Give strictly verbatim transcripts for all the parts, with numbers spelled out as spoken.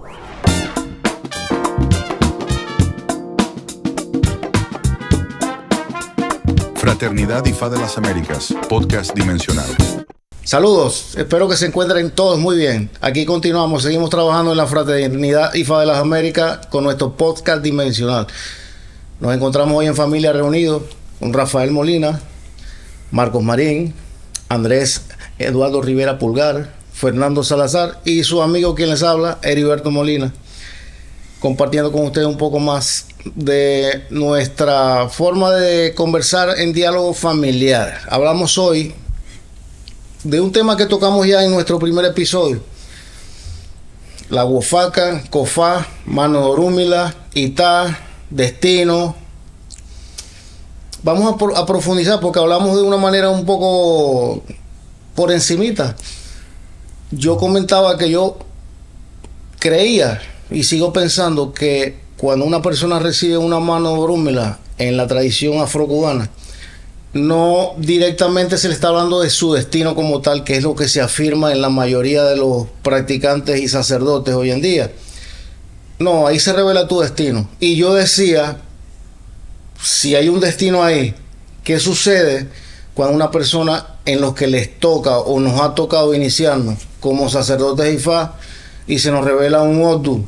Fraternidad Ifá de las Américas, podcast dimensional. Saludos, espero que se encuentren todos muy bien. Aquí continuamos, seguimos trabajando en la Fraternidad Ifá de las Américas con nuestro podcast dimensional. Nos encontramos hoy en familia reunidos con Rafael Molina, Marcos Marín, Andrés Eduardo Rivera Pulgar, Fernando Salazar y su amigo quien les habla, Heriberto Molina, compartiendo con ustedes un poco más de nuestra forma de conversar en diálogo familiar. Hablamos hoy de un tema que tocamos ya en nuestro primer episodio: la Guafaca, Cofá, Mano de Orúmila, Itá, Destino. Vamos a, por, a profundizar porque hablamos de una manera un poco por encimita. Yo comentaba que yo creía y sigo pensando que cuando una persona recibe una mano de orúmila en la tradición afrocubana, no directamente se le está hablando de su destino como tal, que es lo que se afirma en la mayoría de los practicantes y sacerdotes hoy en día. No, ahí se revela tu destino. Y yo decía, si hay un destino ahí, ¿qué sucede cuando una persona en los que les toca o nos ha tocado iniciarnos como sacerdotes Ifá y se nos revela un Odu?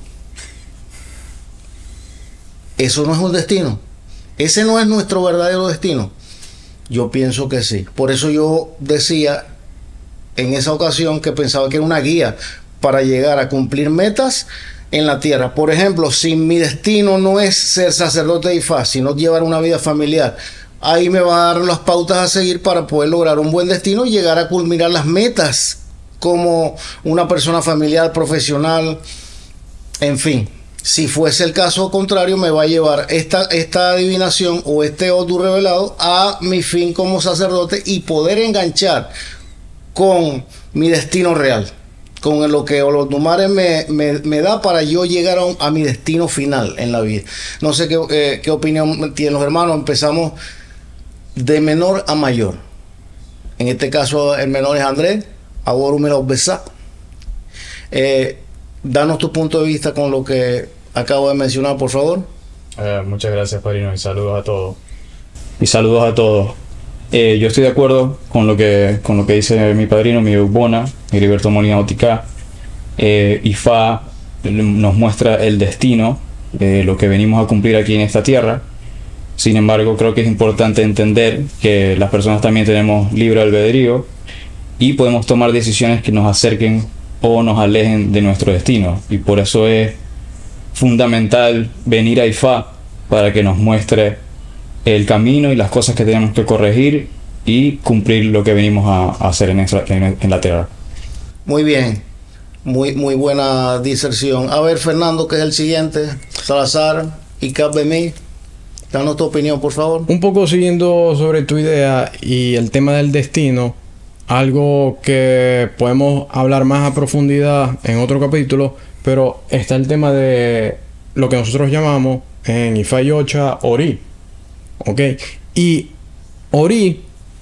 Eso no es un destino. Ese no es nuestro verdadero destino. Yo pienso que sí. Por eso yo decía en esa ocasión que pensaba que era una guía para llegar a cumplir metas en la tierra. Por ejemplo, si mi destino no es ser sacerdote de Ifá, sino llevar una vida familiar, ahí me va a dar las pautas a seguir para poder lograr un buen destino y llegar a culminar las metas como una persona familiar, profesional, en fin. Si fuese el caso contrario, me va a llevar esta, esta adivinación o este Odu revelado a mi fin como sacerdote y poder enganchar con mi destino real, con lo que Olodumare me, me, me da para yo llegar a, un, a mi destino final en la vida. No sé qué, eh, qué opinión tienen los hermanos. Empezamos de menor a mayor. En este caso el menor es Andrés, ahora me lo besa. Eh, Danos tu punto de vista con lo que acabo de mencionar, por favor. Eh, muchas gracias, padrino, y saludos a todos. Y saludos a todos. Eh, yo estoy de acuerdo con lo que con lo que dice mi padrino, mi Ubona, Heriberto Molina Oticá. Eh, Ifá nos muestra el destino de lo que venimos a cumplir aquí en esta tierra. Sin embargo, creo que es importante entender que las personas también tenemos libre albedrío y podemos tomar decisiones que nos acerquen o nos alejen de nuestro destino, y por eso es fundamental venir a Ifá para que nos muestre el camino y las cosas que tenemos que corregir y cumplir lo que venimos a, a hacer en, esa, en, en la tierra. Muy bien, muy, muy buena diserción. A ver, Fernando, que es el siguiente, Salazar y Capbemí, danos tu opinión, por favor. Un poco siguiendo sobre tu idea y el tema del destino, algo que podemos hablar más a profundidad en otro capítulo, pero está el tema de lo que nosotros llamamos en Ifá y Ocha Ori. ¿Ok? Y Ori,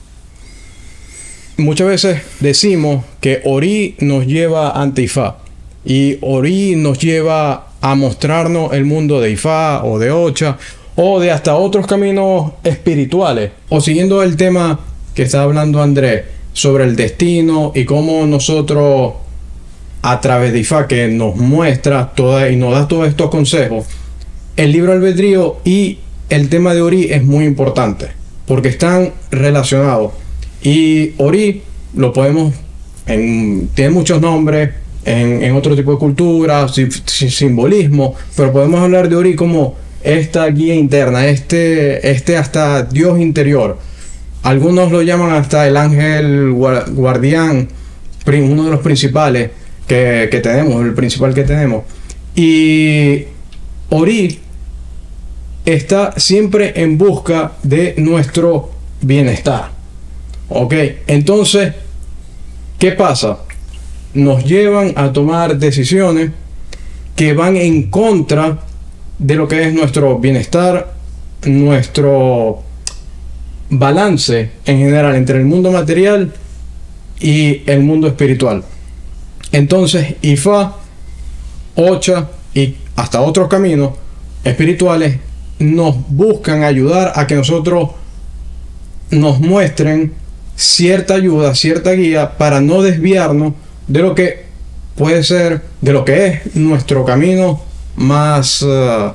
muchas veces decimos que Ori nos lleva ante Ifá y Ori nos lleva a mostrarnos el mundo de Ifá o de Ocha o de hasta otros caminos espirituales. O siguiendo el tema que está hablando Andrés sobre el destino y cómo nosotros a través de Ifá, que nos muestra toda y nos da todos estos consejos, el libro albedrío y el tema de Ori es muy importante porque están relacionados. Y Ori lo podemos en, tiene muchos nombres en, en otro tipo de cultura, si, si, simbolismo, pero podemos hablar de Ori como esta guía interna, este, este hasta Dios interior. Algunos lo llaman hasta el ángel guardián, uno de los principales que, que tenemos, el principal que tenemos. Y Ori está siempre en busca de nuestro bienestar. Ok, entonces, ¿qué pasa? Nos llevan a tomar decisiones que van en contra de lo que es nuestro bienestar, nuestro balance en general entre el mundo material y el mundo espiritual. Entonces Ifá Ocha y hasta otros caminos espirituales nos buscan ayudar a que nosotros nos muestren cierta ayuda, cierta guía para no desviarnos de lo que puede ser, de lo que es nuestro camino más, uh,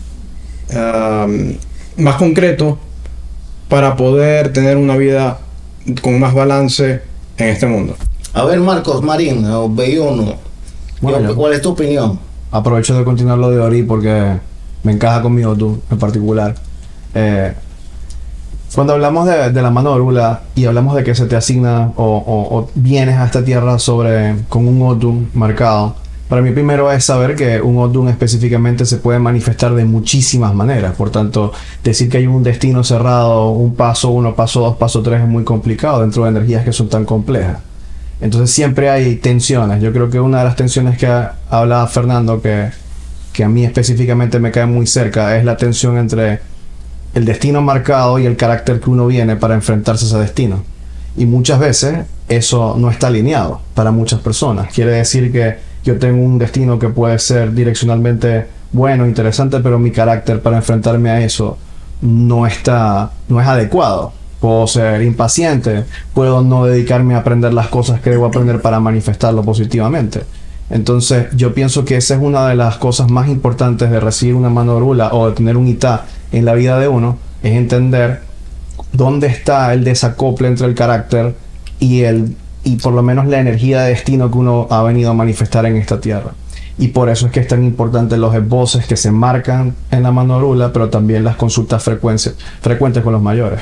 uh, más concreto para poder tener una vida con más balance en este mundo. A ver, Marcos Marín, o Belluno, Bueno, ¿cuál es tu opinión? Aprovecho de continuar lo de Ori porque me encaja conmigo tú en particular. Eh, cuando hablamos de, de la mano de Orula y hablamos de que se te asigna o, o, o vienes a esta tierra sobre con un Odun marcado, para mí primero es saber que un Odun específicamente se puede manifestar de muchísimas maneras. Por tanto, decir que hay un destino cerrado, un paso uno, paso dos, paso tres es muy complicado dentro de energías que son tan complejas. Entonces siempre hay tensiones. Yo creo que una de las tensiones que hablaba Fernando, que, que a mí específicamente me cae muy cerca, es la tensión entre el destino marcado y el carácter que uno viene para enfrentarse a ese destino. Y muchas veces eso no está alineado para muchas personas. Quiere decir que yo tengo un destino que puede ser direccionalmente bueno, interesante, pero mi carácter para enfrentarme a eso no está, no es adecuado. Puedo ser impaciente, puedo no dedicarme a aprender las cosas que debo aprender para manifestarlo positivamente. Entonces yo pienso que esa es una de las cosas más importantes de recibir una mano de Orula o de tener un Itá en la vida de uno, es entender dónde está el desacople entre el carácter y el y por lo menos la energía de destino que uno ha venido a manifestar en esta tierra. Y por eso es que es tan importante los esboces que se marcan en la mano de Orula, pero también las consultas frecuentes, frecuentes con los mayores.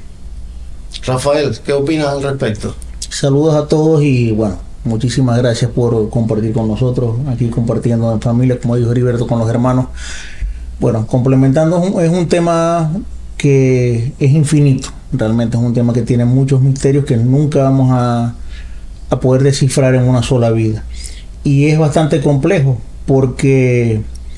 Rafael, ¿qué opinas al respecto? Saludos a todos y bueno, muchísimas gracias por compartir con nosotros, aquí compartiendo en familia, como dijo Heriberto, con los hermanos. Bueno, complementando, es un, es un tema que es infinito, realmente es un tema que tiene muchos misterios que nunca vamos a, a poder descifrar en una sola vida. Y es bastante complejo porque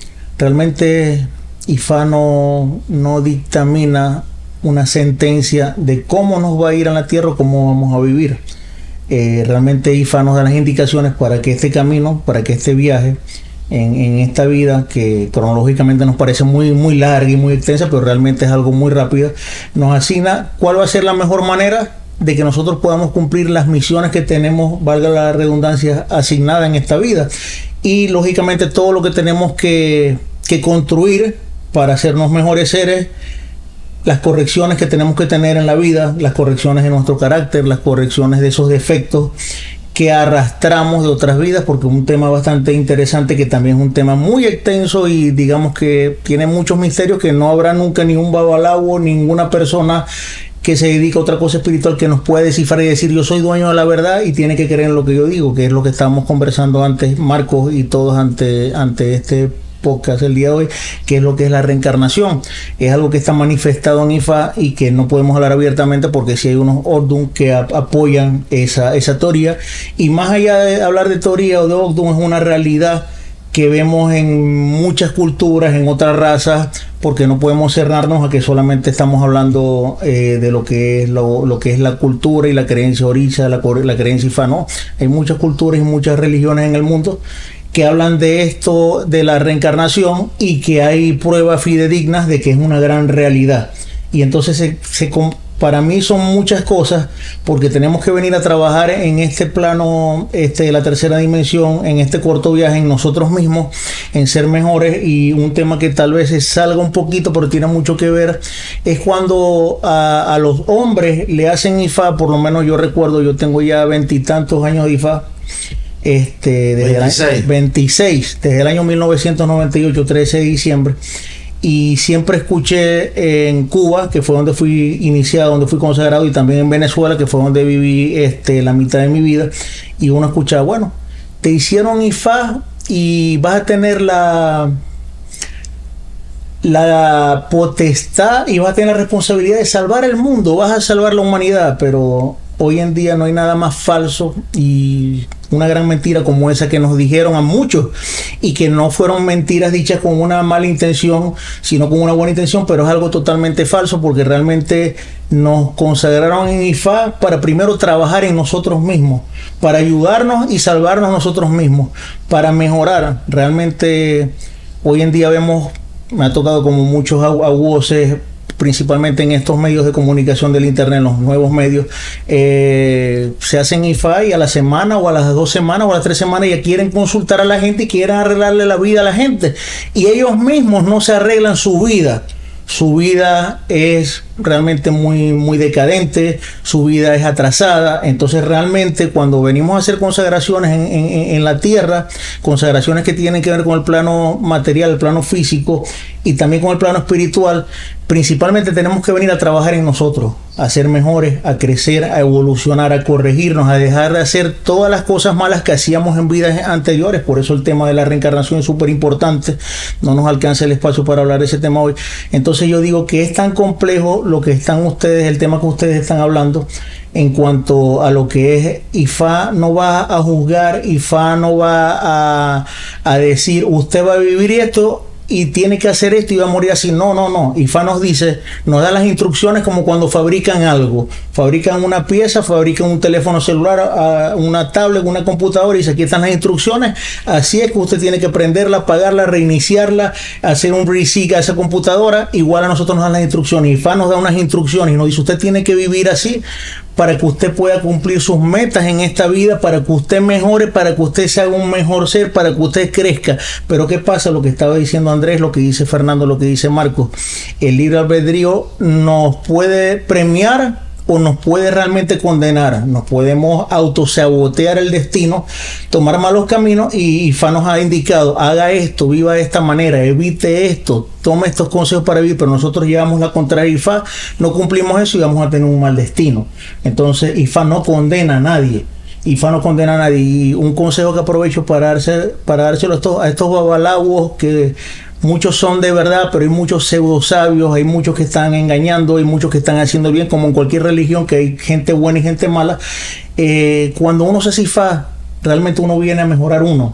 realmente Ifá no, no dictamina una sentencia de cómo nos va a ir a la tierra o cómo vamos a vivir. Eh, realmente Ifá nos da las indicaciones para que este camino, para que este viaje en, en esta vida, que cronológicamente nos parece muy, muy larga y muy extensa, pero realmente es algo muy rápido, nos asigna cuál va a ser la mejor manera de que nosotros podamos cumplir las misiones que tenemos, valga la redundancia, asignada en esta vida. Y lógicamente todo lo que tenemos que, que construir para hacernos mejores seres, las correcciones que tenemos que tener en la vida, las correcciones de nuestro carácter, las correcciones de esos defectos que arrastramos de otras vidas, porque es un tema bastante interesante, que también es un tema muy extenso y digamos que tiene muchos misterios que no habrá nunca ni un babalawo, ninguna persona que se dedica a otra cosa espiritual que nos pueda descifrar y decir yo soy dueño de la verdad y tiene que creer en lo que yo digo, que es lo que estábamos conversando antes, Marcos y todos ante, ante este podcast el día de hoy, que es lo que es la reencarnación. Es algo que está manifestado en Ifá y que no podemos hablar abiertamente porque si hay unos Ordun que ap apoyan esa, esa teoría, y más allá de hablar de teoría o de Ordun, es una realidad que vemos en muchas culturas, en otras razas, porque no podemos cerrarnos a que solamente estamos hablando eh, de lo que es lo, lo que es la cultura y la creencia orilla, la, la creencia Ifá. No, hay muchas culturas y muchas religiones en el mundo que hablan de esto, de la reencarnación, y que hay pruebas fidedignas de que es una gran realidad. Y entonces se, se, para mí son muchas cosas, porque tenemos que venir a trabajar en este plano, este, de la tercera dimensión, en este corto viaje, en nosotros mismos, en ser mejores. Y un tema que tal vez salga un poquito, pero tiene mucho que ver, es cuando a, a los hombres le hacen Ifá. Por lo menos yo recuerdo, yo tengo ya veintitantos años de Ifá. Este, desde veintiséis. El año, veintiséis, desde el año mil novecientos noventa y ocho, trece de diciembre, y siempre escuché en Cuba, que fue donde fui iniciado, donde fui consagrado, y también en Venezuela, que fue donde viví este, la mitad de mi vida, y uno escuchaba, bueno, te hicieron Ifá y vas a tener la la potestad y vas a tener la responsabilidad de salvar el mundo, vas a salvar la humanidad, pero hoy en día no hay nada más falso y una gran mentira como esa que nos dijeron a muchos, y que no fueron mentiras dichas con una mala intención, sino con una buena intención, pero es algo totalmente falso, porque realmente nos consagraron en I F A para primero trabajar en nosotros mismos, para ayudarnos y salvarnos nosotros mismos, para mejorar. Realmente hoy en día vemos, me ha tocado como muchos voces, principalmente en estos medios de comunicación del internet, los nuevos medios, eh, se hacen I F A y a la semana o a las dos semanas o a las tres semanas ya quieren consultar a la gente y quieren arreglarle la vida a la gente, y ellos mismos no se arreglan su vida. Su vida es realmente muy, muy decadente, su vida es atrasada. Entonces realmente cuando venimos a hacer consagraciones en, en, en la tierra, consagraciones que tienen que ver con el plano material, el plano físico y también con el plano espiritual, principalmente tenemos que venir a trabajar en nosotros, a ser mejores, a crecer, a evolucionar, a corregirnos, a dejar de hacer todas las cosas malas que hacíamos en vidas anteriores. Por eso el tema de la reencarnación es súper importante. No nos alcanza el espacio para hablar de ese tema hoy. Entonces yo digo que es tan complejo lo que están ustedes, el tema que ustedes están hablando en cuanto a lo que es I F A. No va a juzgar, I F A no va a, a decir usted va a vivir esto y tiene que hacer esto y va a morir así. No, no, no. I F A nos dice, nos da las instrucciones como cuando fabrican algo. Fabrican una pieza, fabrican un teléfono celular, una tablet, una computadora, y dice, aquí están las instrucciones. Así es que usted tiene que prenderla, apagarla, reiniciarla, hacer un reset a esa computadora. Igual a nosotros nos dan las instrucciones. I F A nos da unas instrucciones y nos dice, usted tiene que vivir así para que usted pueda cumplir sus metas en esta vida, para que usted mejore, para que usted se haga un mejor ser, para que usted crezca. Pero ¿qué pasa? Lo que estaba diciendo Andrés, lo que dice Fernando, lo que dice Marcos, el libre albedrío nos puede premiar o nos puede realmente condenar. Nos podemos autosabotear el destino, tomar malos caminos, y I F A nos ha indicado, haga esto, viva de esta manera, evite esto, tome estos consejos para vivir, pero nosotros llevamos la contraria I F A, no cumplimos eso y vamos a tener un mal destino. Entonces I F A no condena a nadie. I F A no condena a nadie. Y un consejo que aprovecho para, darse, para dárselo a estos, a estos babalaguos, que muchos son de verdad, pero hay muchos pseudo sabios, hay muchos que están engañando, hay muchos que están haciendo bien, como en cualquier religión, que hay gente buena y gente mala. Eh, cuando uno se hace I F A, realmente uno viene a mejorar uno.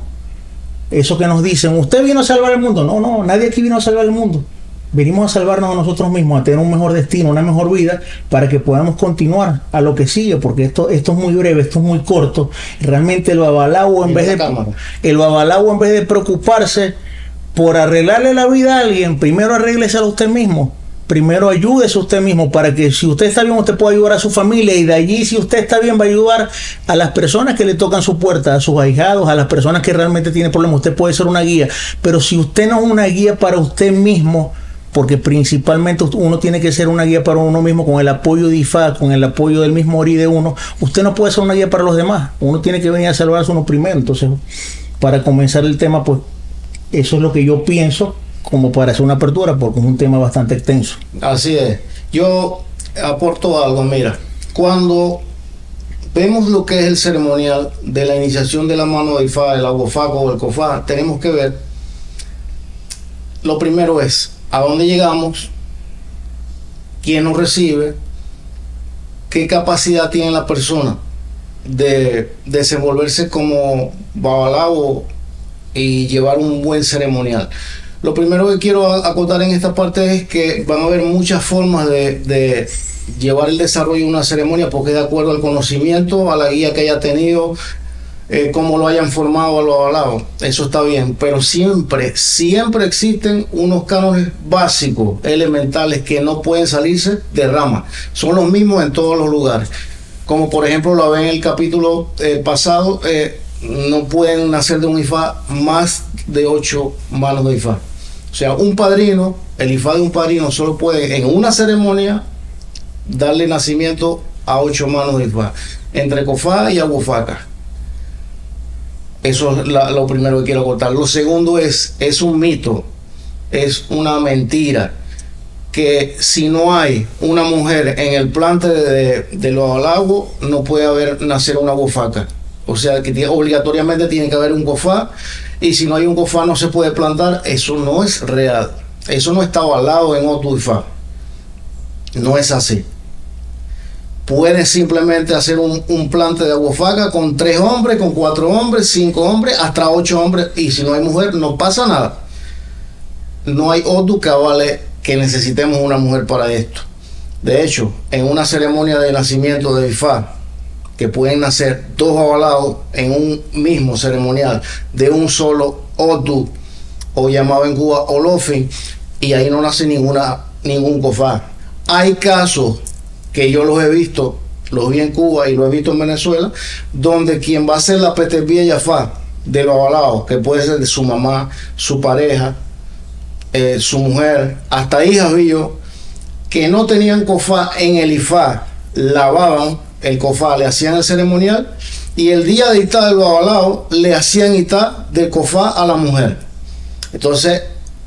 Eso que nos dicen, usted vino a salvar el mundo. No, no, nadie aquí vino a salvar el mundo. Venimos a salvarnos a nosotros mismos, a tener un mejor destino, una mejor vida, para que podamos continuar a lo que sigue, porque esto, esto es muy breve, esto es muy corto. Realmente el babalao, en vez de, el babalao, en vez de preocuparse por arreglarle la vida a alguien, primero arréglese a usted mismo. Primero ayúdese a usted mismo, para que si usted está bien, usted pueda ayudar a su familia, y de allí, si usted está bien, va a ayudar a las personas que le tocan su puerta, a sus ahijados, a las personas que realmente tienen problemas. Usted puede ser una guía, pero si usted no es una guía para usted mismo, porque principalmente uno tiene que ser una guía para uno mismo, con el apoyo de I F A, con el apoyo del mismo Ori de uno, usted no puede ser una guía para los demás. Uno tiene que venir a salvarse uno primero. Entonces, para comenzar el tema, pues eso es lo que yo pienso, como para hacer una apertura, porque es un tema bastante extenso. Así es. Yo aporto algo. Mira, cuando vemos lo que es el ceremonial de la iniciación de la mano de I F A, el aguafaco o el cofá, tenemos que ver, lo primero es a dónde llegamos, quién nos recibe, qué capacidad tiene la persona de desenvolverse como babalao y llevar un buen ceremonial. Lo primero que quiero acotar en esta parte es que van a haber muchas formas de, de llevar el desarrollo de una ceremonia, porque de acuerdo al conocimiento, a la guía que haya tenido, eh, cómo lo hayan formado a los babalaos, eso está bien, pero siempre, siempre existen unos cánones básicos, elementales, que no pueden salirse de rama. Son los mismos en todos los lugares. Como por ejemplo lo ven en el capítulo eh, pasado, eh, no pueden nacer de un I F A más de ocho manos de I F A. O sea, un padrino, el I F A de un padrino solo puede en una ceremonia darle nacimiento a ocho manos de I F A, entre cofá y aguafaca. Eso es la, lo primero que quiero contar. Lo segundo es, es un mito, es una mentira, que si no hay una mujer en el plante de, de, de los halagos, no puede haber nacer una aguafaca. O sea, que tiene, obligatoriamente tiene que haber un cofá, y si no hay un cofá no se puede plantar. Eso no es real, eso no está avalado en otro I F A, no es así. pueden simplemente hacer un, un plante de aguafaca con tres hombres, con cuatro hombres, cinco hombres, hasta ocho hombres, y si no hay mujer, no pasa nada. No hay Odu que avale que necesitemos una mujer para esto. De hecho, en una ceremonia de nacimiento de Ifá, que pueden nacer dos avalados en un mismo ceremonial de un solo Odu, o llamado en Cuba Olofin, y ahí no nace ninguna, ningún Cofá. Hay casos que yo los he visto, los vi en Cuba y los he visto en Venezuela, donde quien va a ser la Petebía Yafá de los avalados, que puede ser de su mamá, su pareja, eh, su mujer, hasta hijas vi yo, que no tenían Cofá en el Ifá, lavaban el Cofá, le hacían el ceremonial, y el día de Itá de los avalados le hacían Itá del Cofá a la mujer. Entonces,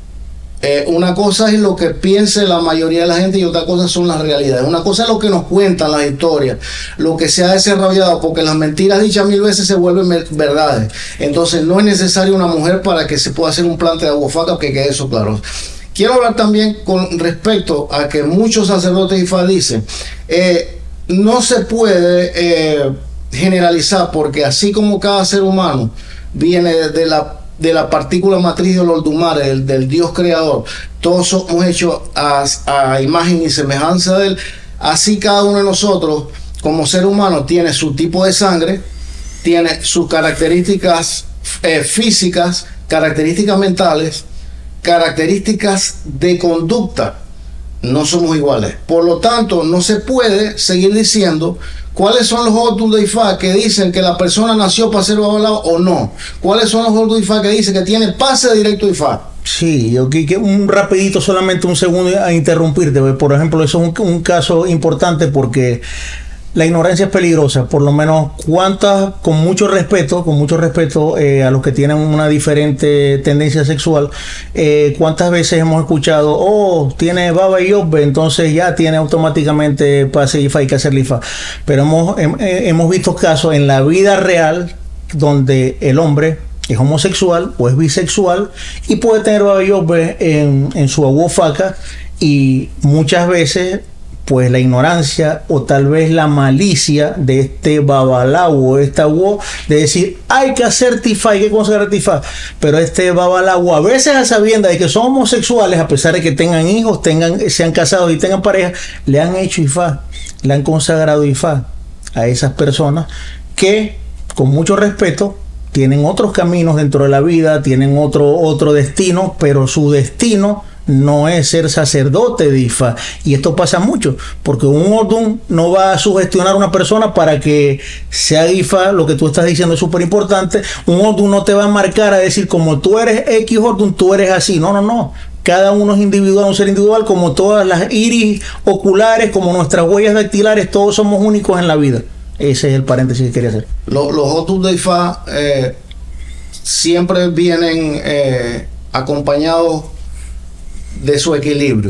eh, una cosa es lo que piense la mayoría de la gente y otra cosa son las realidades. Una cosa es lo que nos cuentan las historias, lo que se ha desarrollado, porque las mentiras dichas mil veces se vuelven verdades. Entonces, no es necesario una mujer para que se pueda hacer un plante de aguafaca, que quede eso claro. Quiero hablar también con respecto a que muchos sacerdotes Ifá dicen, eh, no se puede eh, generalizar, porque así como cada ser humano viene de la, de la partícula matriz de Olodumare, del, del Dios creador, todos somos hechos a, a imagen y semejanza de él, así cada uno de nosotros como ser humano tiene su tipo de sangre, tiene sus características eh, físicas, características mentales, características de conducta. No somos iguales. Por lo tanto, no se puede seguir diciendo cuáles son los Odu de Ifá que dicen que la persona nació para ser babalao o no. Cuáles son los Odu de Ifá que dicen que tiene pase directo Ifá. Sí, yo que un rapidito, solamente un segundo a interrumpirte. Por ejemplo, eso es un, un caso importante porque la ignorancia es peligrosa. Por lo menos, cuántas, con mucho respeto, con mucho respeto eh, a los que tienen una diferente tendencia sexual, eh, cuántas veces hemos escuchado, oh, tiene baba y obbe, entonces ya tiene automáticamente pase Ifá, hay que hacerle Ifá. Pero hemos, he, hemos visto casos en la vida real donde el hombre es homosexual o es bisexual y puede tener baba y obbe en, en su aguafaca, y muchas veces pues la ignorancia o tal vez la malicia de este babalao o esta wo de decir hay que hacer tifá, hay que consagrar tifá, pero este babalao a veces a sabiendas de que son homosexuales, a pesar de que tengan hijos, tengan, sean casados y tengan pareja, le han hecho ifá, le han consagrado ifá a esas personas que con mucho respeto tienen otros caminos dentro de la vida, tienen otro, otro destino, pero su destino no es ser sacerdote de Ifá. Y esto pasa mucho, porque un Odun no va a sugestionar a una persona para que sea Ifá. Lo que tú estás diciendo es súper importante. Un Odun no te va a marcar a decir, como tú eres X Odun, tú eres así. No, no, no. Cada uno es individual, un ser individual, como todas las iris oculares, como nuestras huellas dactilares, todos somos únicos en la vida. Ese es el paréntesis que quería hacer. Los, los Odun de Ifá eh, siempre vienen eh, acompañados de su equilibrio.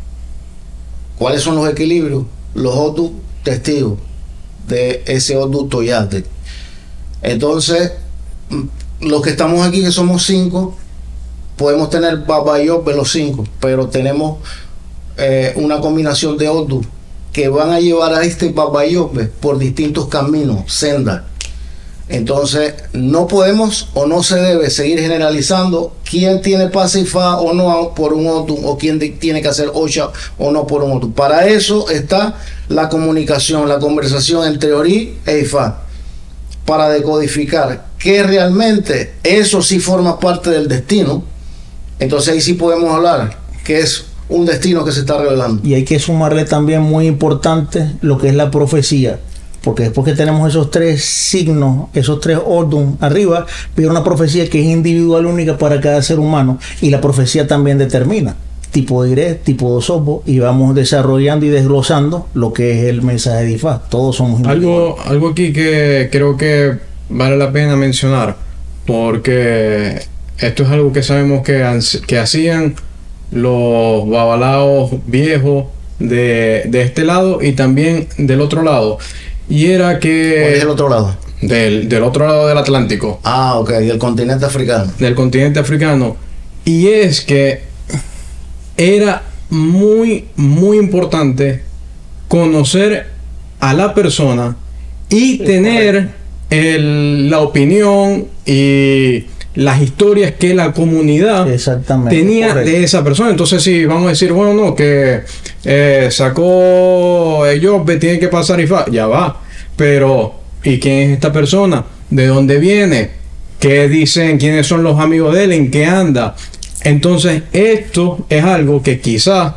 ¿Cuáles son los equilibrios? Los Odu testigos de ese Odu Toyate. Entonces, los que estamos aquí, que somos cinco, podemos tener Baba y Obbe los cinco, pero tenemos eh, una combinación de Odu que van a llevar a este Baba y Obbe por distintos caminos, sendas. Entonces, no podemos o no se debe seguir generalizando quién tiene pase Ifá o no por un Odu, o quién de, tiene que hacer Ocha o no por un Odu. Para eso está la comunicación, la conversación entre Ori e Ifá, para decodificar que realmente eso sí forma parte del destino. Entonces ahí sí podemos hablar que es un destino que se está revelando. Y hay que sumarle también, muy importante, lo que es la profecía. Porque después que tenemos esos tres signos, esos tres Odun arriba, viene una profecía que es individual, única para cada ser humano. Y la profecía también determina tipo de Iré, tipo de Osobo, y vamos desarrollando y desglosando lo que es el mensaje de Ifá. Todos somos algo, algo aquí que creo que vale la pena mencionar, porque esto es algo que sabemos que, que hacían los babalaos viejos de, de este lado y también del otro lado. Y era que... ¿Cuál es el otro lado? Del, del otro lado del Atlántico. Ah, ok, del continente africano. Del continente africano. Y es que era muy, muy importante conocer a la persona y tener el, la opinión y las historias que la comunidad tenía correcto. De esa persona. Entonces, si vamos a decir, bueno, no, que eh, sacó ellos, tiene que pasar I F A, ya va. Pero, ¿y quién es esta persona? ¿De dónde viene? ¿Qué dicen? ¿Quiénes son los amigos de él? ¿En qué anda? Entonces, esto es algo que quizás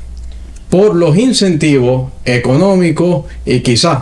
por los incentivos económicos y quizás,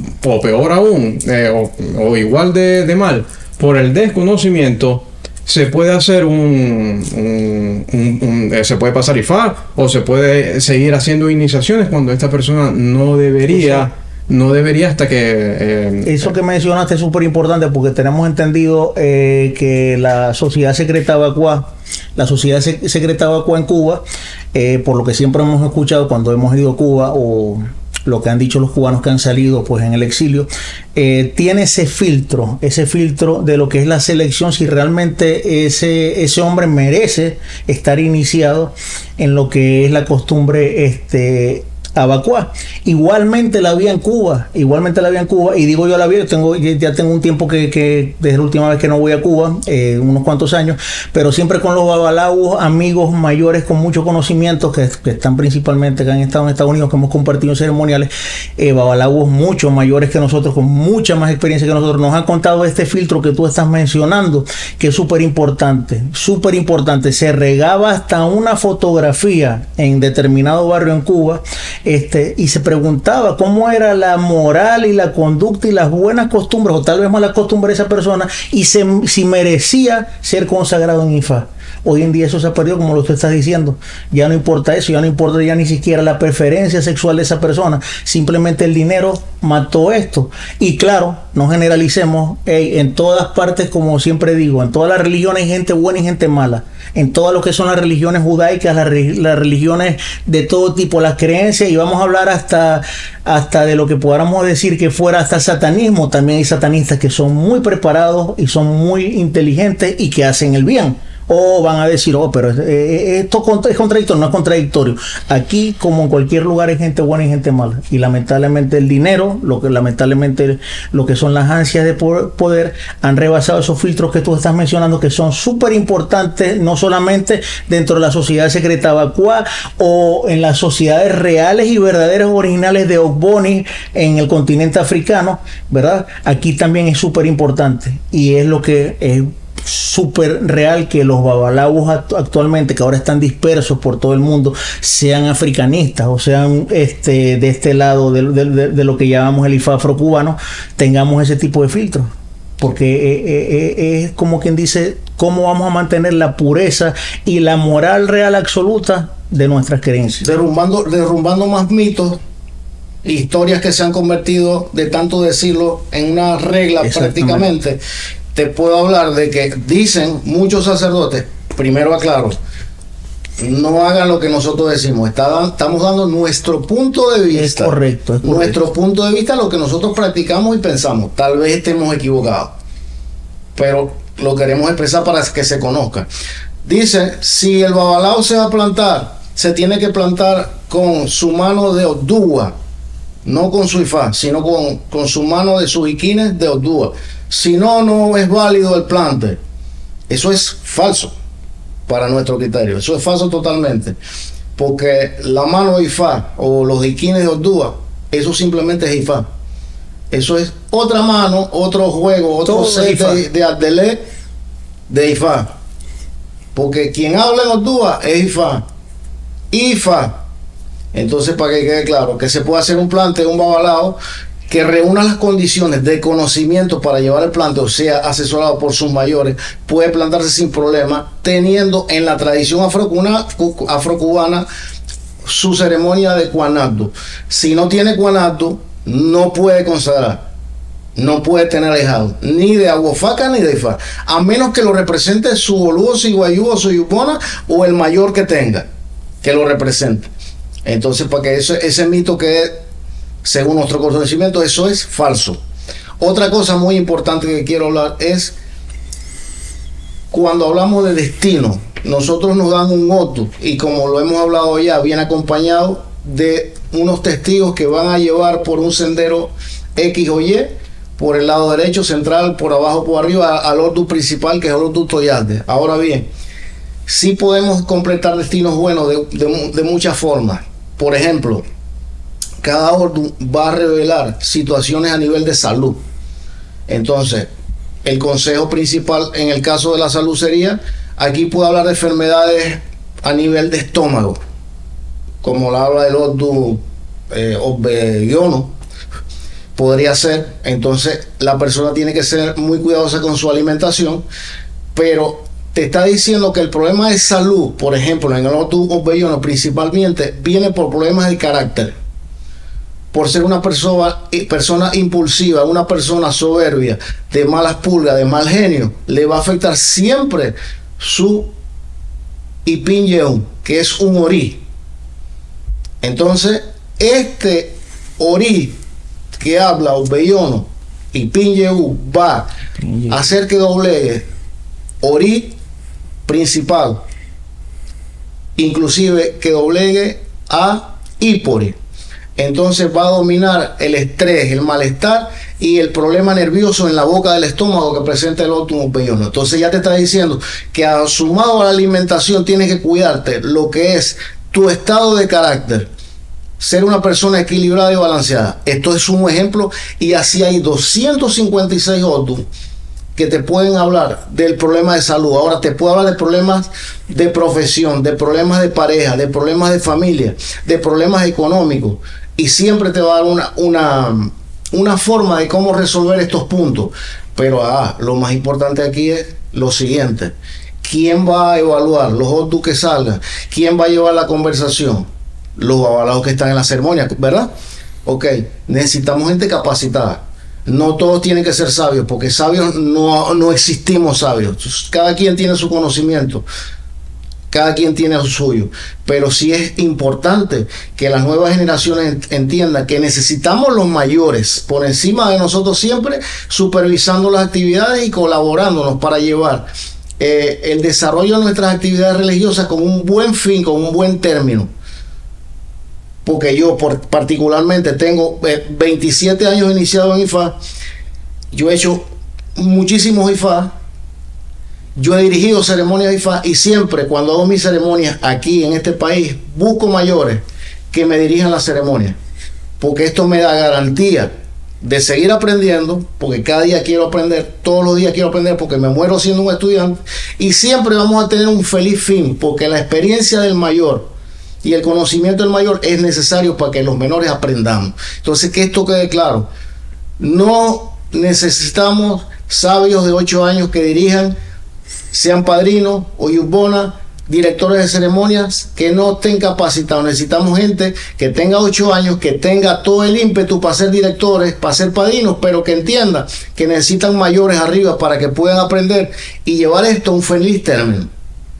o peor aún, eh, o, o igual de, de mal, por el desconocimiento, se puede hacer un, un, un, un eh, se puede pasar I F A o se puede seguir haciendo iniciaciones cuando esta persona no debería, no debería hasta que... Eh, Eso que mencionaste es súper importante porque tenemos entendido eh, que la Sociedad Secreta Vacua, la Sociedad Secreta Vacua en Cuba, eh, por lo que siempre hemos escuchado cuando hemos ido a Cuba o lo que han dicho los cubanos que han salido pues en el exilio, eh, tiene ese filtro, ese filtro de lo que es la selección, si realmente ese, ese hombre merece estar iniciado en lo que es la costumbre este Abacua. Igualmente la había en Cuba, igualmente la había en Cuba, y digo yo la había, yo tengo, ya tengo un tiempo que, que desde la última vez que no voy a Cuba, eh, unos cuantos años, pero siempre con los babalaos, amigos mayores con mucho conocimiento, que, que están principalmente que han estado en Estados Unidos, que hemos compartido en ceremoniales, eh, babalaos mucho mayores que nosotros, con mucha más experiencia que nosotros, nos han contado este filtro que tú estás mencionando, que es súper importante, súper importante. Se regaba hasta una fotografía en determinado barrio en Cuba, Este, y se preguntaba cómo era la moral y la conducta y las buenas costumbres, o tal vez más la costumbre de esa persona, y se, si merecía ser consagrado en I F A. Hoy en día eso se ha perdido, como lo tú estás diciendo. Ya no importa eso, ya no importa ya ni siquiera la preferencia sexual de esa persona. Simplemente el dinero mató esto. Y claro, no generalicemos, hey, en todas partes, como siempre digo, en todas las religiones hay gente buena y gente mala. En todas lo que son las religiones judaicas, las, las religiones de todo tipo, las creencias, y vamos a hablar hasta, hasta de lo que podamos decir que fuera hasta satanismo. También hay satanistas que son muy preparados y son muy inteligentes y que hacen el bien. O van a decir, oh, pero eh, esto es contradictorio. No es contradictorio. Aquí, como en cualquier lugar, hay gente buena y gente mala. Y lamentablemente el dinero, lo que lamentablemente lo que son las ansias de poder, han rebasado esos filtros que tú estás mencionando, que son súper importantes, no solamente dentro de la sociedad secreta Vacua o en las sociedades reales y verdaderas originales de Ogboni en el continente africano, ¿verdad? Aquí también es súper importante. Y es lo que es súper real, que los babalaos actualmente, que ahora están dispersos por todo el mundo, sean africanistas o sean este de este lado de, de, de lo que llamamos el I F A afrocubano, tengamos ese tipo de filtros, porque eh, eh, es como quien dice, cómo vamos a mantener la pureza y la moral real absoluta de nuestras creencias, derrumbando, derrumbando más mitos, historias que se han convertido, de tanto decirlo, en una regla prácticamente. Te puedo hablar de que dicen muchos sacerdotes, primero aclaro, no hagan lo que nosotros decimos, está, estamos dando nuestro punto de vista. Es correcto, es correcto. Nuestro punto de vista, lo que nosotros practicamos y pensamos. Tal vez estemos equivocados, pero lo queremos expresar para que se conozca. Dice, si el babalao se va a plantar, se tiene que plantar con su mano de Odúa, no con su I F A, sino con, con su mano de sus iquines de Odúa. Si no, no es válido el plante. Eso es falso para nuestro criterio. Eso es falso totalmente. Porque la mano de I F A o los iquines de Odúa, eso simplemente es I F A. Eso es otra mano, otro juego, otro set de, de Abdelé de I F A. Porque quien habla en Odúa es I F A. I F A. Entonces, para que quede claro, que se puede hacer un plante, un babalao, que reúna las condiciones de conocimiento para llevar el plante, o sea, asesorado por sus mayores, puede plantarse sin problema, teniendo en la tradición afrocubana, afrocubana su ceremonia de Cuanacto. Si no tiene Cuanacto, no puede consagrar, no puede tener alejado, ni de Aguafaca ni de I F A, a menos que lo represente su boludo, su guayú o su yupona, o el mayor que tenga, que lo represente. Entonces, para que ese, ese mito que según nuestro conocimiento, eso es falso. Otra cosa muy importante que quiero hablar es cuando hablamos de destino. Nosotros nos dan un otto, y como lo hemos hablado ya, viene acompañado de unos testigos que van a llevar por un sendero X o Y, por el lado derecho, central, por abajo, por arriba, al ordu principal, que es el ordu Toyarte. Ahora bien, sí podemos completar destinos buenos de, de, de muchas formas. Por ejemplo, cada ordu va a revelar situaciones a nivel de salud. Entonces, el consejo principal en el caso de la salud sería, aquí puedo hablar de enfermedades a nivel de estómago, como la habla del ordu eh, Obbeyono, podría ser. Entonces, la persona tiene que ser muy cuidadosa con su alimentación, pero te está diciendo que el problema de salud, por ejemplo, en el ordu Obbeyono principalmente, viene por problemas de carácter. Por ser una persona, persona impulsiva, una persona soberbia, de malas pulgas, de mal genio, le va a afectar siempre su Ipin Yeun, que es un Ori. Entonces, este Ori que habla Obbeyono, Ipin Yeun, va a hacer que doblegue Ori principal, inclusive que doblegue a Ipori. Entonces va a dominar el estrés, el malestar y el problema nervioso en la boca del estómago que presenta el ordu Obbeyono. Entonces ya te está diciendo que sumado a la alimentación tienes que cuidarte lo que es tu estado de carácter, ser una persona equilibrada y balanceada. Esto es un ejemplo, y así hay doscientos cincuenta y seis ordu que te pueden hablar del problema de salud. Ahora te puedo hablar de problemas de profesión, de problemas de pareja, de problemas de familia, de problemas económicos, y siempre te va a dar una, una, una forma de cómo resolver estos puntos. Pero ah, lo más importante aquí es lo siguiente: ¿quién va a evaluar los ordu que salgan? ¿Quién va a llevar la conversación? Los avalados que están en la ceremonia, ¿verdad? Ok, necesitamos gente capacitada. No todos tienen que ser sabios, porque sabios no, no existimos sabios. Cada quien tiene su conocimiento, cada quien tiene lo suyo. Pero sí es importante que las nuevas generaciones entiendan que necesitamos los mayores por encima de nosotros, siempre supervisando las actividades y colaborándonos para llevar eh, el desarrollo de nuestras actividades religiosas con un buen fin, con un buen término. Porque yo por, particularmente tengo eh, veintisiete años iniciado en I F A. Yo he hecho muchísimos I F A. Yo he dirigido ceremonias de I F A, y siempre cuando hago mis ceremonias aquí en este país busco mayores que me dirijan la ceremonia, porque esto me da garantía de seguir aprendiendo, porque cada día quiero aprender, todos los días quiero aprender, porque me muero siendo un estudiante, y siempre vamos a tener un feliz fin, porque la experiencia del mayor y el conocimiento del mayor es necesario para que los menores aprendamos. Entonces, que esto quede claro: no necesitamos sabios de ocho años que dirijan, sean padrinos o yubona, directores de ceremonias, que no estén capacitados. Necesitamos gente que tenga ocho años, que tenga todo el ímpetu para ser directores, para ser padrinos, pero que entienda que necesitan mayores arriba para que puedan aprender y llevar esto a un feliz término.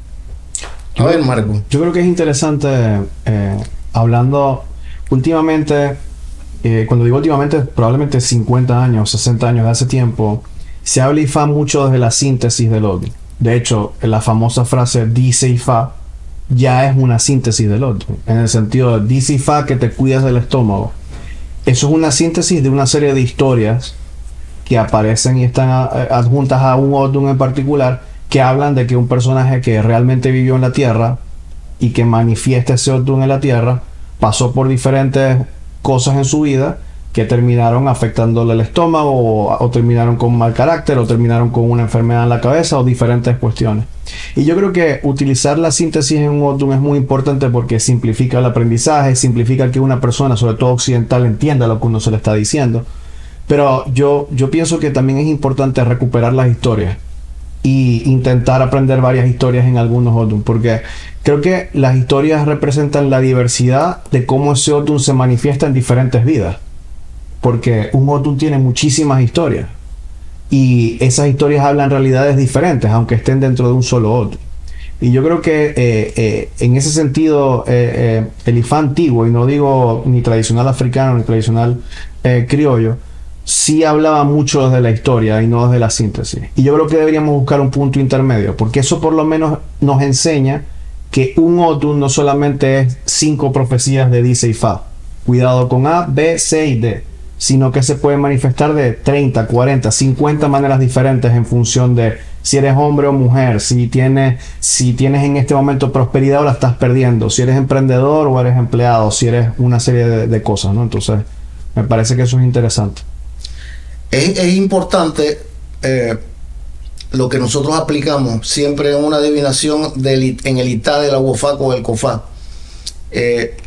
A ver, Marco. Yo creo que es interesante, eh, hablando últimamente, eh, cuando digo últimamente, probablemente cincuenta años, sesenta años de hace tiempo, se habla I F A mucho desde la síntesis del ordu. De hecho, la famosa frase dice I F A ya es una síntesis del ordu, en el sentido de dice I F A que te cuidas del estómago. Eso es una síntesis de una serie de historias que aparecen y están a, a, adjuntas a un ordu en particular, que hablan de que un personaje que realmente vivió en la tierra y que manifiesta ese ordu en la tierra pasó por diferentes cosas en su vida que terminaron afectándole el estómago, o, o terminaron con mal carácter, o terminaron con una enfermedad en la cabeza, o diferentes cuestiones. Y yo creo que utilizar la síntesis en un ordu es muy importante, porque simplifica el aprendizaje, simplifica que una persona, sobre todo occidental, entienda lo que uno se le está diciendo. Pero yo, yo pienso que también es importante recuperar las historias y intentar aprender varias historias en algunos ordu, porque creo que las historias representan la diversidad de cómo ese ordu se manifiesta en diferentes vidas, porque un ordu tiene muchísimas historias y esas historias hablan realidades diferentes, aunque estén dentro de un solo ordu. Y yo creo que eh, eh, en ese sentido eh, eh, el I F A antiguo, y no digo ni tradicional africano ni tradicional eh, criollo, sí hablaba mucho desde la historia y no desde la síntesis. Y yo creo que deberíamos buscar un punto intermedio, porque eso por lo menos nos enseña que un Otu no solamente es cinco profecías de dice Ifá, cuidado con A, B, C y D, sino que se puede manifestar de treinta, cuarenta, cincuenta maneras diferentes en función de si eres hombre o mujer, si tienes, si tienes en este momento prosperidad o la estás perdiendo, si eres emprendedor o eres empleado, si eres una serie de, de cosas, ¿no? Entonces, me parece que eso es interesante. Es, es importante eh, lo que nosotros aplicamos siempre en una adivinación del, en el Itá de la Wofac o el Cofá. Eh,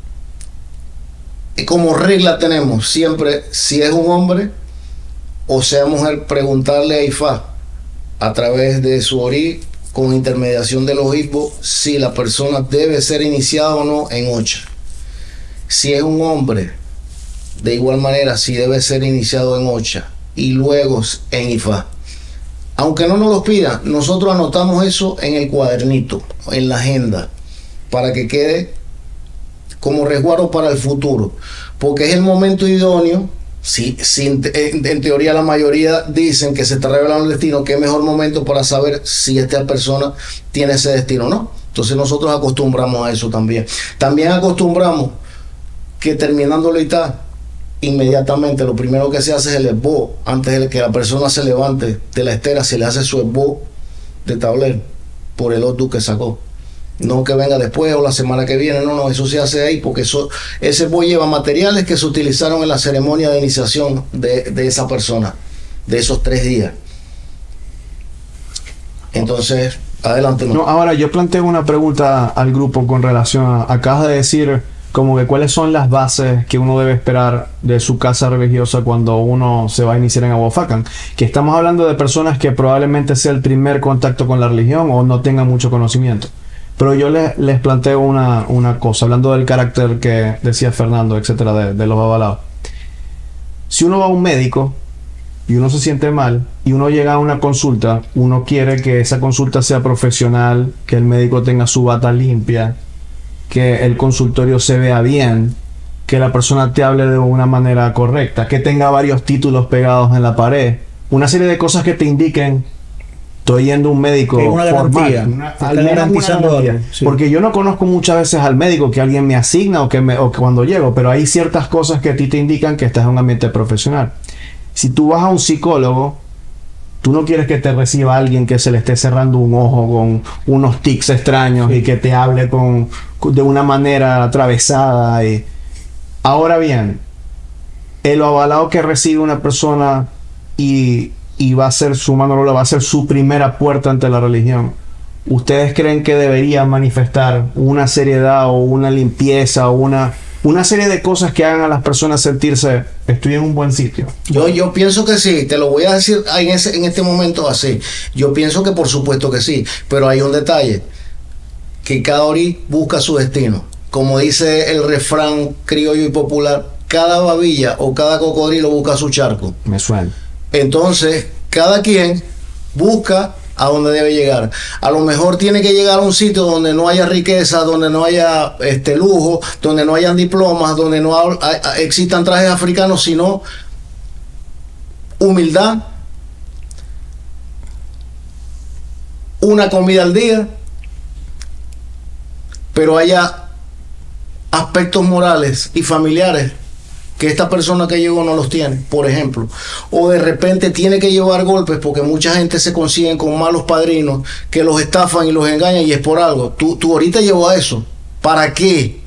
como regla tenemos siempre, si es un hombre o sea mujer, preguntarle a Ifá a través de su orí, con intermediación del obispo, si la persona debe ser iniciada o no en Ocha. Si es un hombre, de igual manera, si debe ser iniciado en Ocha y luego en Ifá. Aunque no nos lo pidan, nosotros anotamos eso en el cuadernito, en la agenda, para que quede como resguardo para el futuro, porque es el momento idóneo. Sí, sí, en, en teoría la mayoría dicen que se está revelando el destino, que es mejor momento para saber si esta persona tiene ese destino o no. Entonces nosotros acostumbramos a eso también. También acostumbramos que terminando la Itá, inmediatamente lo primero que se hace es el esbo. Antes de que la persona se levante de la estera, se le hace su esbo de tablero por el Otu que sacó. No que venga después o la semana que viene, no, no, eso se hace ahí porque eso, ese esbo lleva materiales que se utilizaron en la ceremonia de iniciación de, de esa persona, de esos tres días. Entonces, adelante. No, ahora yo planteo una pregunta al grupo con relación a, acabas de decir como que cuáles son las bases que uno debe esperar de su casa religiosa cuando uno se va a iniciar en Aguafacan, que estamos hablando de personas que probablemente sea el primer contacto con la religión o no tengan mucho conocimiento. Pero yo les, les planteo una, una cosa, hablando del carácter que decía Fernando, etcétera, de, de los babalaos. Si uno va a un médico y uno se siente mal y uno llega a una consulta, uno quiere que esa consulta sea profesional, que el médico tenga su bata limpia, que el consultorio se vea bien, que la persona te hable de una manera correcta, que tenga varios títulos pegados en la pared, una serie de cosas que te indiquen: estoy yendo a un médico una garantía, formal, una, está garantizando algo, sí. Porque yo no conozco muchas veces al médico que alguien me asigna o que, me, o que cuando llego, pero hay ciertas cosas que a ti te indican que estás en un ambiente profesional. Si tú vas a un psicólogo, tú no quieres que te reciba alguien que se le esté cerrando un ojo con unos tics extraños, sí, y que te hable con, de una manera atravesada. Y... Ahora bien, el avalado que recibe una persona y, y va a ser su mano, va a ser su primera puerta ante la religión, ¿ustedes creen que debería manifestar una seriedad o una limpieza o una... una serie de cosas que hagan a las personas sentirse, estoy en un buen sitio? Yo, yo pienso que sí, te lo voy a decir en, ese, en este momento así. Yo pienso que por supuesto que sí, pero hay un detalle, que cada orí busca su destino. Como dice el refrán criollo y popular, cada babilla o cada cocodrilo busca su charco. Me suena. Entonces, cada quien busca a donde debe llegar. A lo mejor tiene que llegar a un sitio donde no haya riqueza, donde no haya este lujo, donde no hayan diplomas, donde no ha, ha, existan trajes africanos, sino humildad, una comida al día, pero haya aspectos morales y familiares que esta persona que llegó no los tiene, por ejemplo. O de repente tiene que llevar golpes porque mucha gente se consigue con malos padrinos que los estafan y los engañan, y es por algo. Tú, tú ahorita llevó a eso. ¿Para qué?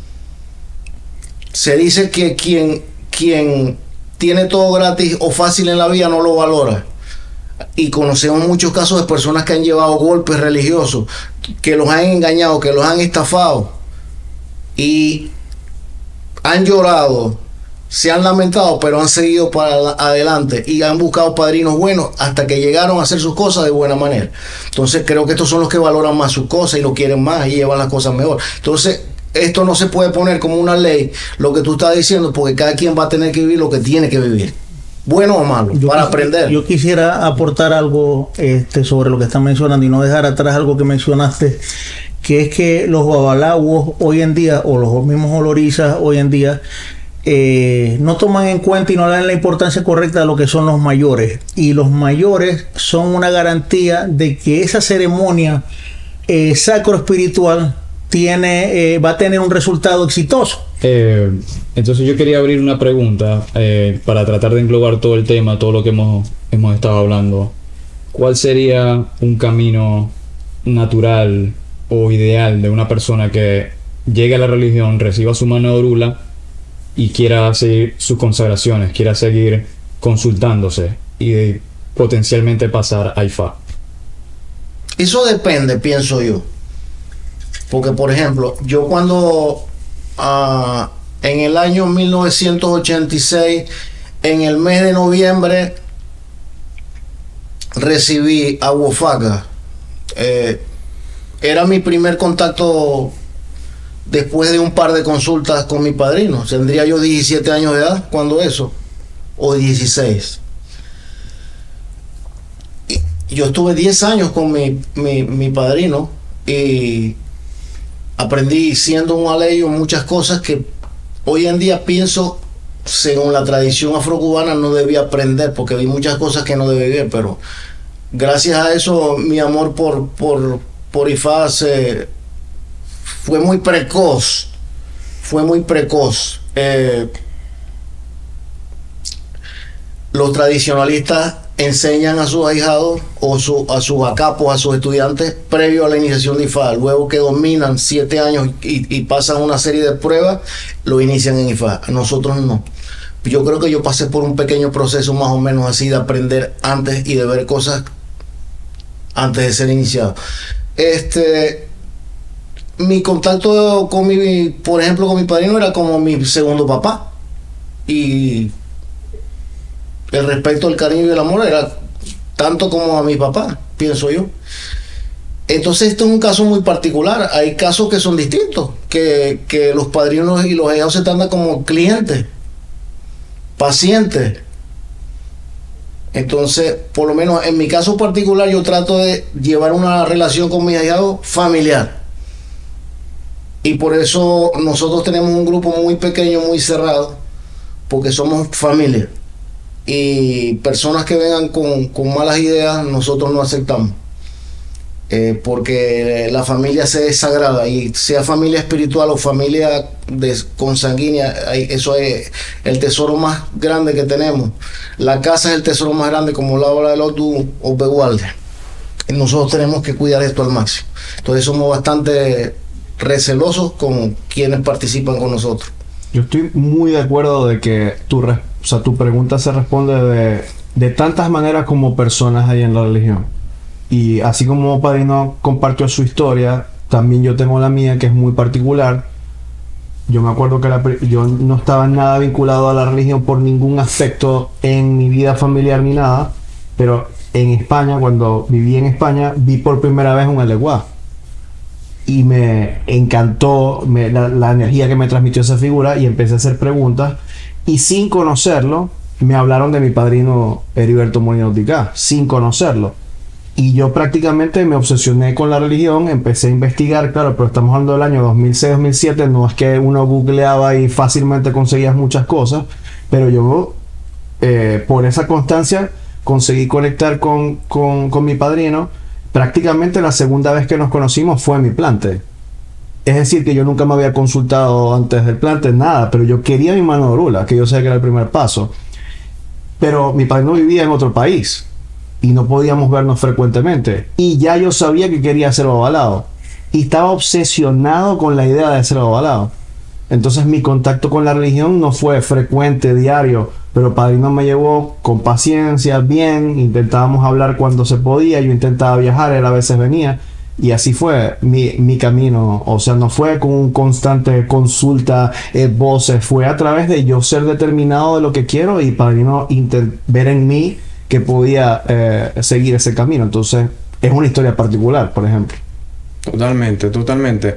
Se dice que quien, quien tiene todo gratis o fácil en la vida no lo valora. Y conocemos muchos casos de personas que han llevado golpes religiosos, que los han engañado, que los han estafado y han llorado, se han lamentado, pero han seguido para adelante y han buscado padrinos buenos hasta que llegaron a hacer sus cosas de buena manera. Entonces creo que estos son los que valoran más sus cosas y lo quieren más y llevan las cosas mejor. Entonces esto no se puede poner como una ley, lo que tú estás diciendo, porque cada quien va a tener que vivir lo que tiene que vivir, bueno o malo, yo para quis, aprender. Yo quisiera aportar algo este, sobre lo que están mencionando y no dejar atrás algo que mencionaste, que es que los babalaos hoy en día, o los mismos olorizas hoy en día, Eh, no toman en cuenta y no le dan la importancia correcta de lo que son los mayores, y los mayores son una garantía de que esa ceremonia eh, sacro espiritual tiene, eh, va a tener un resultado exitoso. Eh, entonces yo quería abrir una pregunta eh, para tratar de englobar todo el tema, todo lo que hemos, hemos estado hablando. ¿Cuál sería un camino natural o ideal de una persona que llegue a la religión, reciba su mano de orula y quiera seguir sus consagraciones, quiera seguir consultándose y potencialmente pasar a Ifá? Eso depende, pienso yo. Porque, por ejemplo, yo cuando uh, en el año mil novecientos ochenta y seis, en el mes de noviembre, recibí a Wofaga. Eh, era mi primer contacto después de un par de consultas con mi padrino. Tendría yo diecisiete años de edad cuando eso, o dieciséis. Y yo estuve diez años con mi, mi, mi padrino y aprendí, siendo un aleyo, muchas cosas que hoy en día pienso, según la tradición afrocubana, no debía aprender, porque vi muchas cosas que no debía ver, pero gracias a eso mi amor por, por, por Ifá se, fue muy precoz, fue muy precoz. Eh, los tradicionalistas enseñan a sus ahijados o su, a sus acapos, a sus estudiantes, previo a la iniciación de Ifá. Luego que dominan siete años y, y pasan una serie de pruebas, lo inician en Ifá. Nosotros no. Yo creo que yo pasé por un pequeño proceso más o menos así de aprender antes y de ver cosas antes de ser iniciado. Este, mi contacto con mi, por ejemplo, con mi padrino era como mi segundo papá. Y el respeto, el cariño y el amor era tanto como a mi papá, pienso yo. Entonces esto es un caso muy particular. Hay casos que son distintos, que, que los padrinos y los ahijados se tratan como clientes, pacientes. Entonces, por lo menos en mi caso particular, yo trato de llevar una relación con mis ahijados familiar. Y por eso nosotros tenemos un grupo muy pequeño, muy cerrado, porque somos familia. Y personas que vengan con, con malas ideas, nosotros no aceptamos. Eh, porque la familia se desagrada, y sea familia espiritual o familia de, consanguínea, eso es el tesoro más grande que tenemos. La casa es el tesoro más grande, como la obra de Lotu o Begualde. Nosotros tenemos que cuidar esto al máximo. Entonces somos bastante recelosos con quienes participan con nosotros. Yo estoy muy de acuerdo de que tu, o sea, tu pregunta se responde de, de tantas maneras como personas hay en la religión. Y así como Padrino compartió su historia, también yo tengo la mía, que es muy particular. Yo me acuerdo que la, yo no estaba nada vinculado a la religión por ningún aspecto en mi vida familiar ni nada, pero en España, cuando viví en España, vi por primera vez un Eleguá. Y me encantó me, la, la energía que me transmitió esa figura, y empecé a hacer preguntas. Y sin conocerlo, me hablaron de mi padrino Heriberto Molina Uticá, sin conocerlo. Y yo prácticamente me obsesioné con la religión, empecé a investigar, claro, pero estamos hablando del año dos mil seis dos mil siete, no es que uno googleaba y fácilmente conseguías muchas cosas, pero yo eh, por esa constancia conseguí conectar con, con, con mi padrino. Prácticamente la segunda vez que nos conocimos fue en mi plante. Es decir, que yo nunca me había consultado antes del plante, nada, pero yo quería mi mano de orula, que yo sé que era el primer paso. Pero mi padrino vivía en otro país y no podíamos vernos frecuentemente. Y ya yo sabía que quería hacer Babalao. Y estaba obsesionado con la idea de hacer Babalao. Entonces mi contacto con la religión no fue frecuente, diario, pero Padrino me llevó con paciencia, bien, intentábamos hablar cuando se podía, yo intentaba viajar, él a veces venía, y así fue mi, mi camino. O sea, no fue con un constante consulta, eh, voces, fue a través de yo ser determinado de lo que quiero y Padrino ver en mí que podía eh, seguir ese camino. Entonces es una historia particular, por ejemplo. Totalmente, totalmente.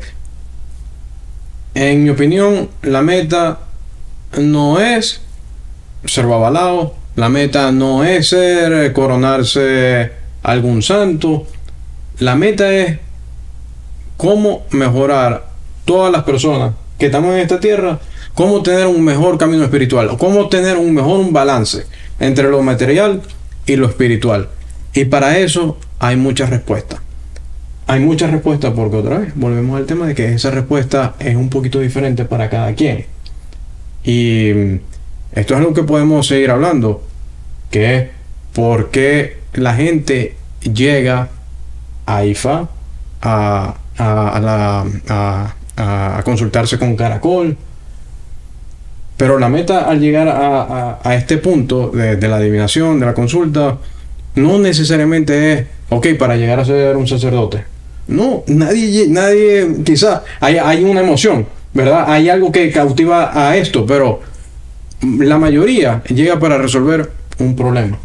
En mi opinión, la meta no es ser Babalao, la meta no es ser coronarse algún santo. La meta es cómo mejorar todas las personas que estamos en esta tierra, cómo tener un mejor camino espiritual, cómo tener un mejor un balance entre lo material y lo espiritual. Y para eso hay muchas respuestas. hay muchas respuestas porque otra vez volvemos al tema de que esa respuesta es un poquito diferente para cada quien. Y esto es algo que podemos seguir hablando, que es por qué la gente llega a I F A, a, a, a, la, a, a consultarse con Caracol. Pero la meta al llegar a, a, a este punto de, de la adivinación, de la consulta, no necesariamente es, ok, para llegar a ser un sacerdote. No, nadie, nadie, quizá hay, hay una emoción, ¿verdad? Hay algo que cautiva a esto, pero la mayoría llega para resolver un problema.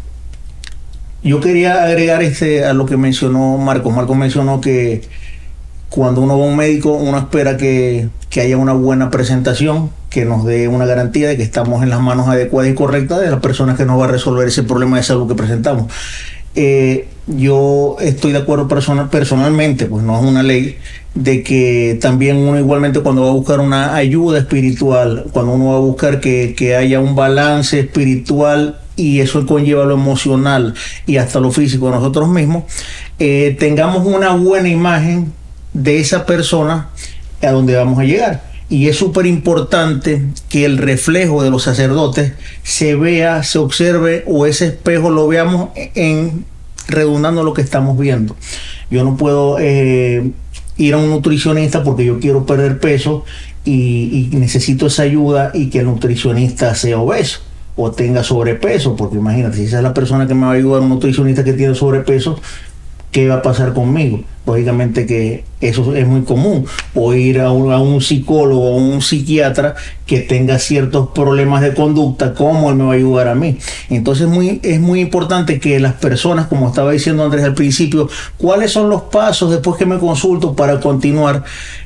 Yo quería agregar este a lo que mencionó Marco. Marco mencionó que cuando uno va a un médico, uno espera que, que haya una buena presentación, que nos dé una garantía de que estamos en las manos adecuadas y correctas de las personas que nos va a resolver ese problema de salud que presentamos. Eh, yo estoy de acuerdo personal, personalmente, pues no es una ley, de que también uno igualmente cuando va a buscar una ayuda espiritual, cuando uno va a buscar que, que haya un balance espiritual, y eso conlleva lo emocional y hasta lo físico de nosotros mismos, eh, tengamos una buena imagen de esa persona a donde vamos a llegar. Y es súper importante que el reflejo de los sacerdotes se vea, se observe, o ese espejo lo veamos en redundando lo que estamos viendo. Yo no puedo eh, ir a un nutricionista porque yo quiero perder peso y, y necesito esa ayuda, y que el nutricionista sea obeso o tenga sobrepeso, porque imagínate, si esa es la persona que me va a ayudar, un nutricionista que tiene sobrepeso, ¿qué va a pasar conmigo? Lógicamente que eso es muy común. O ir a un, a un psicólogo o un psiquiatra que tenga ciertos problemas de conducta, ¿cómo él me va a ayudar a mí? Entonces muy, es muy importante que las personas, como estaba diciendo Andrés al principio, ¿cuáles son los pasos después que me consulto para continuar?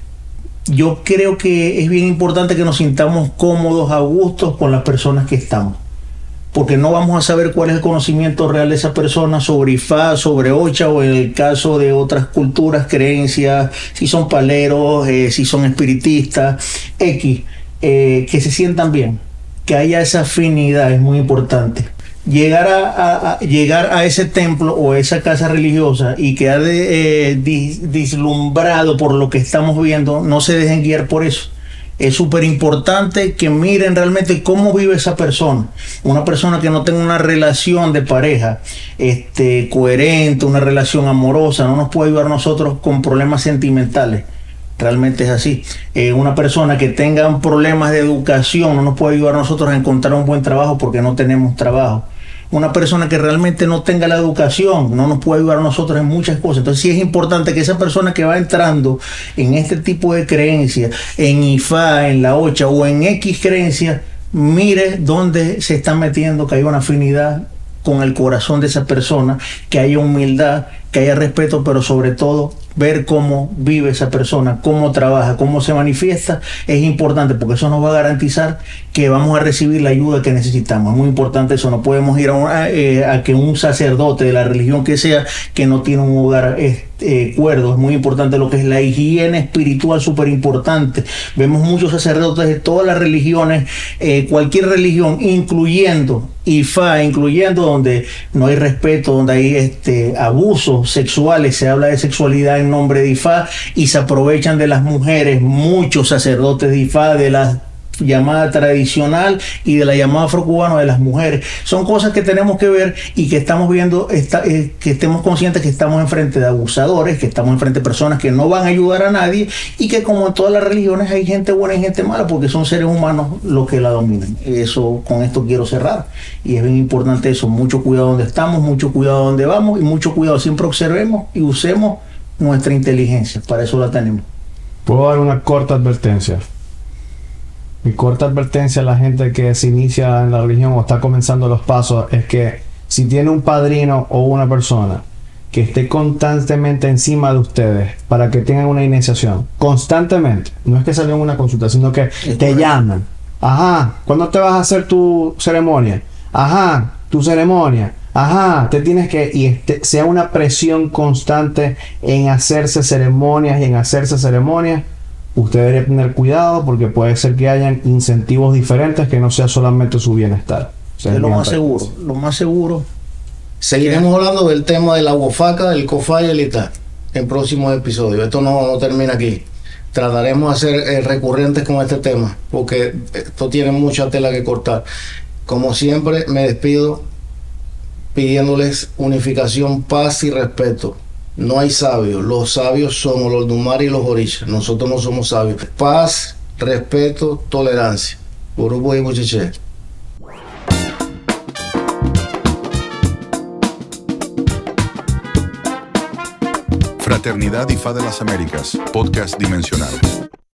Yo creo que es bien importante que nos sintamos cómodos, a gustos con las personas que estamos, porque no vamos a saber cuál es el conocimiento real de esa persona sobre I F A, sobre Ocha, o en el caso de otras culturas, creencias, si son paleros, eh, si son espiritistas, X, eh, que se sientan bien, que haya esa afinidad, es muy importante. Llegar a, a, a llegar a ese templo o esa casa religiosa y quedar de, eh, dis, dislumbrado por lo que estamos viendo, no se dejen guiar por eso. Es súper importante que miren realmente cómo vive esa persona. Una persona que no tenga una relación de pareja este, coherente, una relación amorosa, no nos puede ayudar a nosotros con problemas sentimentales. Realmente es así. Eh, una persona que tenga problemas de educación no nos puede ayudar a nosotros a encontrar un buen trabajo porque no tenemos trabajo. Una persona que realmente no tenga la educación no nos puede ayudar a nosotros en muchas cosas. Entonces sí es importante que esa persona que va entrando en este tipo de creencias, en I F A, en la Ocha o en X creencias, mire dónde se está metiendo, que haya una afinidad con el corazón de esa persona, que haya humildad, que haya respeto, pero sobre todo ver cómo vive esa persona, cómo trabaja, cómo se manifiesta, es importante, porque eso nos va a garantizar que vamos a recibir la ayuda que necesitamos. Es muy importante eso. No podemos ir a, una, eh, a que un sacerdote de la religión que sea, que no tiene un hogar eh, cuerdo. Es muy importante lo que es la higiene espiritual, súper importante. Vemos muchos sacerdotes de todas las religiones, eh, cualquier religión, incluyendo I F A, incluyendo donde no hay respeto, donde hay este, abusos sexuales, se habla de sexualidad en nombre de I F A y se aprovechan de las mujeres, muchos sacerdotes de I F A, de la llamada tradicional y de la llamada afrocubana de las mujeres. Son cosas que tenemos que ver y que estamos viendo, esta, eh, que estemos conscientes que estamos enfrente de abusadores, que estamos enfrente de personas que no van a ayudar a nadie, y que como en todas las religiones hay gente buena y gente mala, porque son seres humanos los que la dominan. Eso, con esto quiero cerrar, y es bien importante eso. Mucho cuidado donde estamos, mucho cuidado donde vamos, y mucho cuidado, siempre observemos y usemos nuestra inteligencia, para eso la tenemos. Puedo dar una corta advertencia. Mi corta advertencia a la gente que se inicia en la religión o está comenzando los pasos es que si tiene un padrino o una persona que esté constantemente encima de ustedes para que tengan una iniciación, constantemente, no es que salgan una consulta, sino que te llaman. Ajá, ¿cuándo te vas a hacer tu ceremonia? Ajá, tu ceremonia. Ajá, te tienes que... Y este, sea una presión constante en hacerse ceremonias y en hacerse ceremonias. Usted debería tener cuidado, porque puede ser que hayan incentivos diferentes, que no sea solamente su bienestar. O sea, es lo más seguro, lo más seguro. Seguiremos hablando del tema de la huafaca, del cofá y el itá. en próximos episodios. Esto no, no termina aquí. Trataremos de ser eh, recurrentes con este tema, porque esto tiene mucha tela que cortar. Como siempre, me despido pidiéndoles unificación, paz y respeto. No hay sabios, los sabios somos los Dumari y los Orishas. Nosotros no somos sabios. Paz, respeto, tolerancia. Urubu y Muchiche. Fraternidad I F A de las Américas, podcast dimensional.